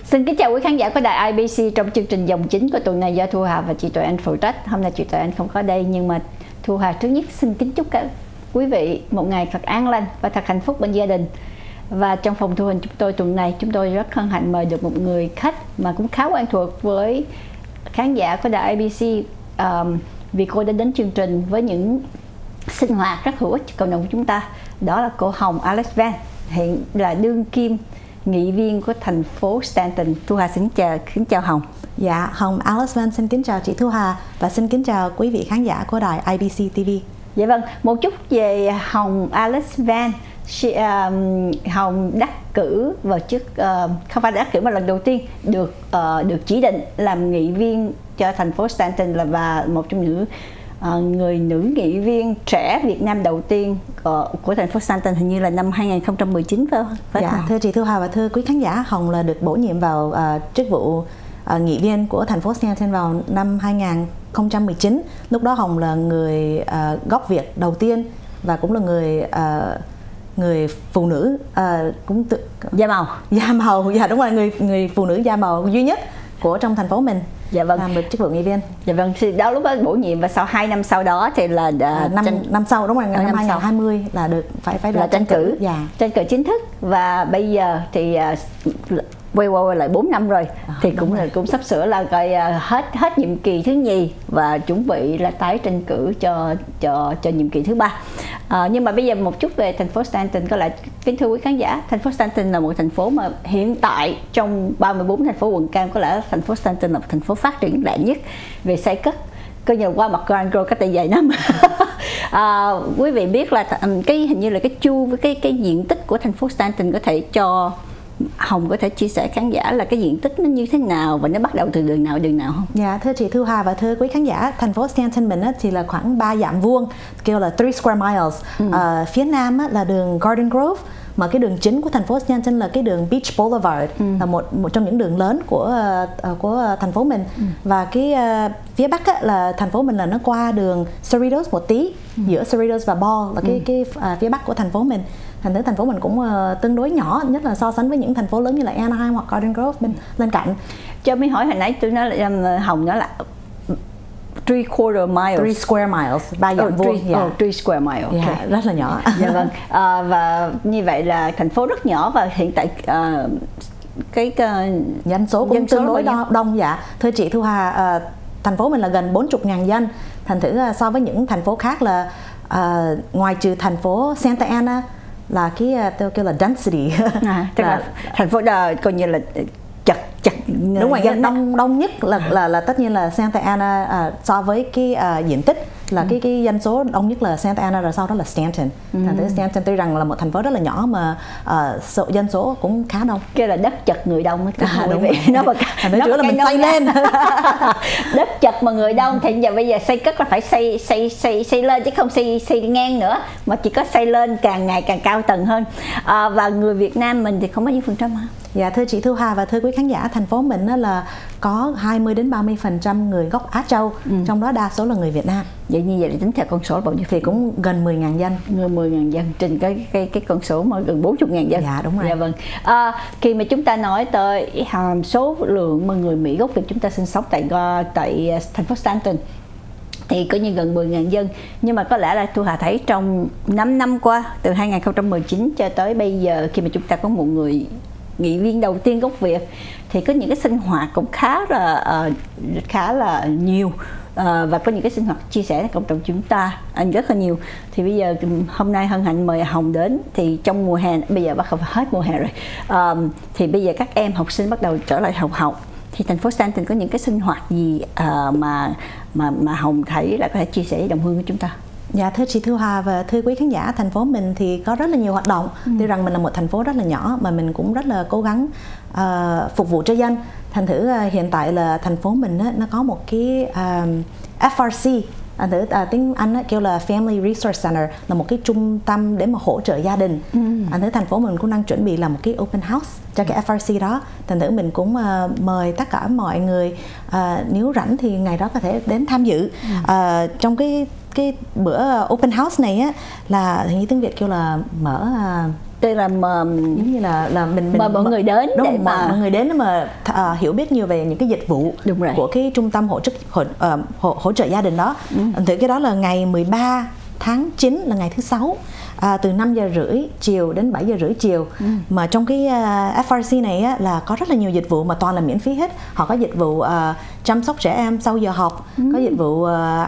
Xin kính chào quý khán giả của đài IBC trong chương trình dòng chính của tuần này do Thu Hà và chị Tuệ Anh phụ trách. Hôm nay chị Tuệ Anh không có đây, nhưng mà Thu Hà trước nhất xin kính chúc các quý vị một ngày thật an lành và thật hạnh phúc bên gia đình. Và trong phòng thu hình chúng tôi tuần này, chúng tôi rất hân hạnh mời được một người khách mà cũng khá quen thuộc với khán giả của đài IBC, vì cô đã đến chương trình với những sinh hoạt rất hữu ích cho cộng đồng của chúng ta. Đó là cô Hồng Alex Van, hiện là đương kim nghị viên của thành phố Stanton. Thu Hà xin chào Hồng. Dạ, Hồng Alex Van xin kính chào chị Thu Hà và xin kính chào quý vị khán giả của đài IBC TV. Dạ vâng, một chút về Hồng Alex Van. Hồng đắc cử vào chức, không phải đắc cử mà lần đầu tiên được chỉ định làm nghị viên cho thành phố Stanton, và một trong những người nữ nghị viên trẻ Việt Nam đầu tiên của thành phố Stanton, hình như là năm 2019 phải không? Dạ, thưa chị Thu Hà và thưa quý khán giả, Hồng là được bổ nhiệm vào chức vụ nghị viên của thành phố Stanton vào năm 2019. Lúc đó Hồng là người gốc Việt đầu tiên và cũng là người phụ nữ cũng da màu, dạ đúng rồi, người phụ nữ da màu duy nhất của trong thành phố mình. Dạ vâng, làm được chức vụ nghị viên. Dạ vâng, thì đó lúc đó bổ nhiệm, và sau 2 năm sau đó thì là năm sau, đúng rồi, năm 2020 là được phải là tranh cử. Dạ. Tranh cử chính thức, và bây giờ thì quay lại 4 năm rồi, thì cũng sắp sửa là coi hết nhiệm kỳ thứ nhì và chuẩn bị là tái tranh cử cho nhiệm kỳ thứ 3. Nhưng mà bây giờ một chút về thành phố Stanton. Có lẽ kính thưa quý khán giả, thành phố Stanton là một thành phố mà hiện tại trong 34 thành phố quận cam, có lẽ thành phố Stanton là một thành phố phát triển lạ nhất về xây cất, coi như qua mặt Grand Road cách đây vài năm. Quý vị biết là hình như là cái diện tích của thành phố Stanton, có thể cho Hồng có thể chia sẻ khán giả là cái diện tích nó như thế nào và nó bắt đầu từ đường nào không? Dạ, thưa chị Thu Hà và thưa quý khán giả, thành phố Stanton mình thì là khoảng 3 dặm vuông, kêu là 3 square miles. Phía nam là đường Garden Grove, mà cái đường chính của thành phố Stanton là cái đường Beach Boulevard, là một trong những đường lớn của thành phố mình. Và cái phía bắc là thành phố mình là nó qua đường Cerritos một tí, giữa Cerritos và Ball là cái phía bắc của thành phố mình. Thành thử thành phố mình cũng tương đối nhỏ, nhất là so sánh với những thành phố lớn như là Anaheim hoặc Garden Grove bên cạnh. Cho mới hỏi hồi nãy tôi nói là Hồng nói là 3/4 miles. 3 square miles, 3 dặm vuông. 3 square miles. Okay. Yeah, rất là nhỏ. Dạ vâng. Và như vậy là thành phố rất nhỏ, và hiện tại cái dân số cũng tương đối đông. Dạ, thưa chị Thu Hà, thành phố mình là gần 40.000 dân. Thành thử so với những thành phố khác là ngoài trừ thành phố Santa Ana là cái tôi kêu là density, tức là thành phố coi như là chật đúng rồi, đông nhất là tất nhiên là Santa Ana, so với cái diện tích là cái dân số đông nhất là Santa Ana, rồi sau đó là Stanton. Thành thử Stanton tuy rằng là một thành phố rất là nhỏ mà dân số cũng khá đông. Cái là đất chật người đông đúng vậy. Nó là mình xây lên. Đất chật mà người đông, thì giờ bây giờ xây cất là phải xây lên chứ không xây ngang nữa, mà chỉ có xây lên càng ngày càng cao tầng hơn. Và người Việt Nam mình thì không bao nhiêu % hả? Dạ, thưa chị Thu Hà và thưa quý khán giả, thành phố mình là có 20-30% người gốc Á Châu, trong đó đa số là người Việt Nam. Vậy như vậy là tính theo con số là bao nhiêu? Thì cũng gần 10.000 dân. 10.000 dân trên cái con số mà gần 40.000 dân. Dạ, đúng rồi. Dạ vâng. Khi mà chúng ta nói tới số lượng mà người Mỹ gốc Việt chúng ta sinh sống tại thành phố Stanton thì có như gần 10.000 dân. Nhưng mà có lẽ là Thu Hà thấy trong 5 năm qua, từ 2019 cho tới bây giờ, khi mà chúng ta có một người nghị viên đầu tiên gốc Việt, thì có những cái sinh hoạt cũng khá là nhiều, và có những cái sinh hoạt chia sẻ với cộng đồng chúng ta rất là nhiều. Thì bây giờ hôm nay hân hạnh mời Hồng đến, thì trong mùa hè, bây giờ bắt đầu hết mùa hè rồi, thì bây giờ các em học sinh bắt đầu trở lại học, thì thành phố Stanton có những cái sinh hoạt gì mà Hồng thấy là có thể chia sẻ với đồng hương của chúng ta? Dạ, thưa chị Thu Hà và thưa quý khán giả, thành phố mình thì có rất là nhiều hoạt động. Tuy rằng mình là một thành phố rất là nhỏ mà mình cũng rất là cố gắng phục vụ cho dân. Thành thử hiện tại là thành phố mình nó có một cái FRC, tiếng Anh kêu là Family Resource Center, là một cái trung tâm để mà hỗ trợ gia đình. Thành thử thành phố mình cũng đang chuẩn bị làm một cái open house cho cái FRC đó. Thành thử mình cũng mời tất cả mọi người, nếu rảnh thì ngày đó có thể đến tham dự. Trong cái bữa open house này á, là hình như tiếng Việt kêu là mở Tức là giống như là mình mời mọi người đến đúng, để mà mọi người đến để mà hiểu biết nhiều về những cái dịch vụ của cái trung tâm hỗ trợ gia đình đó. Thì cái đó là ngày 13 tháng 9 là ngày thứ Sáu, từ 5 giờ rưỡi chiều đến 7 giờ rưỡi chiều. Mà trong cái FRC này á, là có rất là nhiều dịch vụ mà toàn là miễn phí hết. Họ có dịch vụ chăm sóc trẻ em sau giờ học, có dịch vụ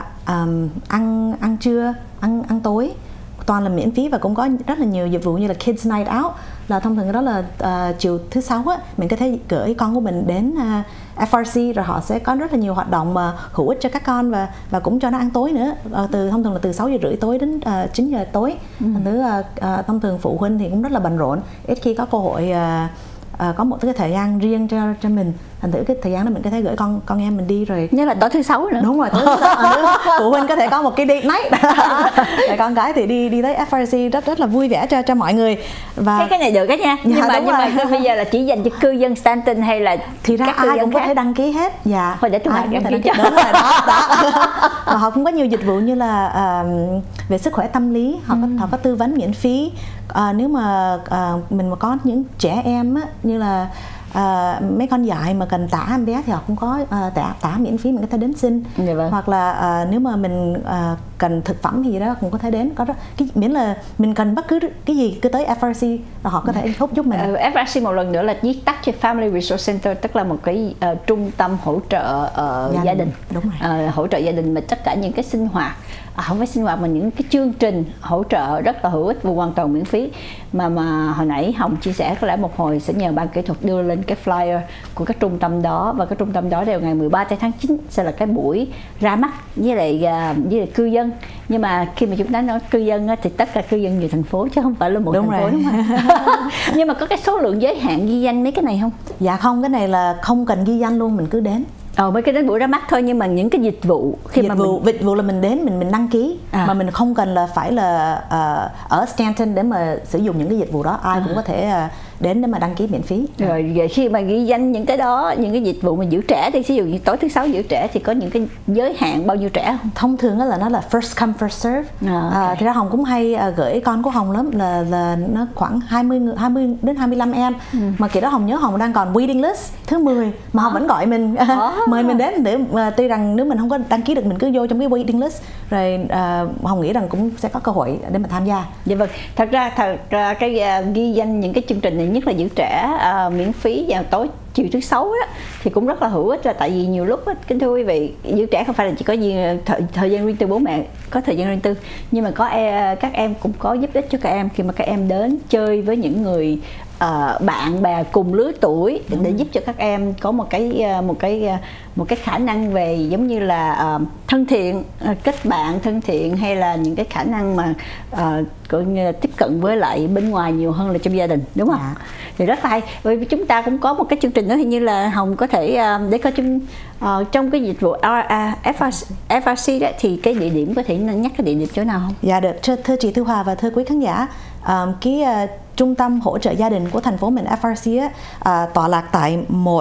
ăn trưa, ăn tối, toàn là miễn phí, và cũng có rất là nhiều dịch vụ như là Kids Night Out, là thông thường đó là chiều thứ Sáu á, mình có thể gửi con của mình đến FRC, rồi họ sẽ có rất là nhiều hoạt động mà hữu ích cho các con, và cũng cho nó ăn tối nữa. Thông thường là từ 6 giờ rưỡi tối đến 9 giờ tối. Thông thường phụ huynh thì cũng rất là bận rộn, ít khi có cơ hội có một cái thời gian riêng cho mình. Thành thử cái thời gian đó mình có thể gửi con em mình đi rồi. Nhớ là tối thứ Sáu nữa. Đúng rồi, tối thứ Sáu. Phụ huynh có thể có một cái date night. Rồi con gái thì đi tới FRC rất là vui vẻ cho mọi người. Và cái này được đó nha. Nhưng mà bây giờ là chỉ dành cho cư dân Stanton hay là thì ra ai cũng có thể đăng ký hết. Dạ. Thôi để tôi hỏi đăng ký cho. Đúng rồi đó. Và họ cũng có nhiều dịch vụ như là về sức khỏe tâm lý, họ có tư vấn miễn phí. Nếu mà mình mà có những trẻ em á, như là mấy con dại mà cần tả em bé thì họ cũng có tả miễn phí, mình có thể đến xin. Hoặc là nếu mà mình cần thực phẩm gì đó cũng có thể đến, miễn là mình cần bất cứ cái gì cứ tới FRC là họ có thể giúp mình. FRC một lần nữa là viết tắt cho Family Resource Center, tức là một cái trung tâm hỗ trợ gia đình. Đúng rồi. Hỗ trợ gia đình mà tất cả những cái sinh hoạt, không phải sinh hoạt mà những cái chương trình hỗ trợ rất là hữu ích và hoàn toàn miễn phí. Mà hồi nãy Hồng chia sẻ có lẽ một hồi sẽ nhờ ban kỹ thuật đưa lên cái flyer của cái trung tâm đó, và cái trung tâm đó đều ngày 13 tháng 9 sẽ là cái buổi ra mắt với lại cư dân. Nhưng mà khi mà chúng ta nói cư dân á, thì tất cả cư dân nhiều thành phố chứ không phải là một thành phố, đúng không? Nhưng mà có cái số lượng giới hạn ghi danh mấy cái này không? Dạ không, cái này là không cần ghi danh luôn, mình cứ đến. Mấy cái đến buổi ra mắt thôi, nhưng mà những cái dịch vụ dịch vụ là mình đến mình đăng ký, mà mình không cần là phải là ở Stanton để mà sử dụng những cái dịch vụ đó, ai cũng có thể đến để mà đăng ký miễn phí. Rồi khi mà ghi danh những cái đó, những cái dịch vụ mà giữ trẻ thì ví dụ như tối thứ Sáu giữ trẻ thì có những cái giới hạn bao nhiêu trẻ không? Thông thường là nó là first come first serve. Thì ra Hồng cũng hay gửi con của Hồng lắm, là nó khoảng 20 đến 25 em. Mà kỳ đó Hồng nhớ Hồng đang còn waiting list thứ 10 mà Hồng vẫn gọi mình mời mình đến, để tuy rằng nếu mình không có đăng ký được mình cứ vô trong cái waiting list, rồi Hồng nghĩ rằng cũng sẽ có cơ hội để mà tham gia. Dạ vâng, thật ra cái ghi danh những cái chương trình này, nhất là giữ trẻ miễn phí vào tối chiều thứ Sáu đó, thì cũng rất là hữu ích. Là tại vì nhiều lúc đó, kính thưa quý vị, giữ trẻ không phải là chỉ có thời gian riêng tư, bố mẹ có thời gian riêng tư, nhưng mà các em cũng có giúp ích cho các em khi mà các em đến chơi với những người bạn bè cùng lứa tuổi, để giúp cho các em có một cái khả năng về giống như là thân thiện, kết bạn thân thiện, hay là những cái khả năng mà coi như là tiếp cận với lại bên ngoài nhiều hơn là trong gia đình, đúng không? Thì rất là hay. Bởi vì chúng ta cũng có một cái chương trình nữa, hình như là Hồng có thể để coi trong cái dịch vụ FRC đó, thì cái địa điểm có thể nhắc cái địa điểm chỗ nào không? Dạ được, thưa chị Thu Hòa và thưa quý khán giả, trung tâm hỗ trợ gia đình của thành phố mình FRC tọa lạc tại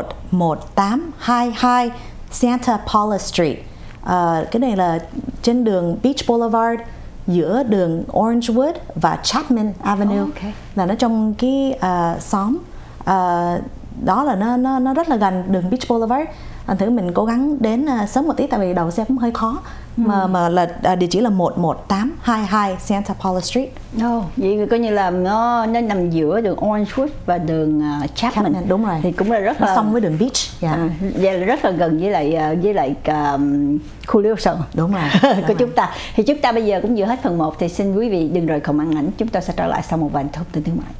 11822 Santa Paula Street. Cái này là trên đường Beach Boulevard, giữa đường Orangewood và Chapman Avenue. Là nó trong cái xóm đó, là nó rất là gần đường Beach Boulevard. Thử mình cố gắng đến sớm một tí, tại vì đầu xe cũng hơi khó. Mà là địa chỉ là 11822 Santa Paula Street. Vậy coi như là nó nằm giữa đường Orangewood và đường Chapman. Đúng rồi. Thì cũng là rất là xong với đường Beach. Vậy là rất là gần với lại khu Liêu Sơn. Đúng rồi. Của chúng ta. Thì chúng ta bây giờ cũng vừa hết phần 1, thì xin quý vị đừng rời khỏi màn ảnh, chúng ta sẽ trở lại sau một vài thông tin thương mại.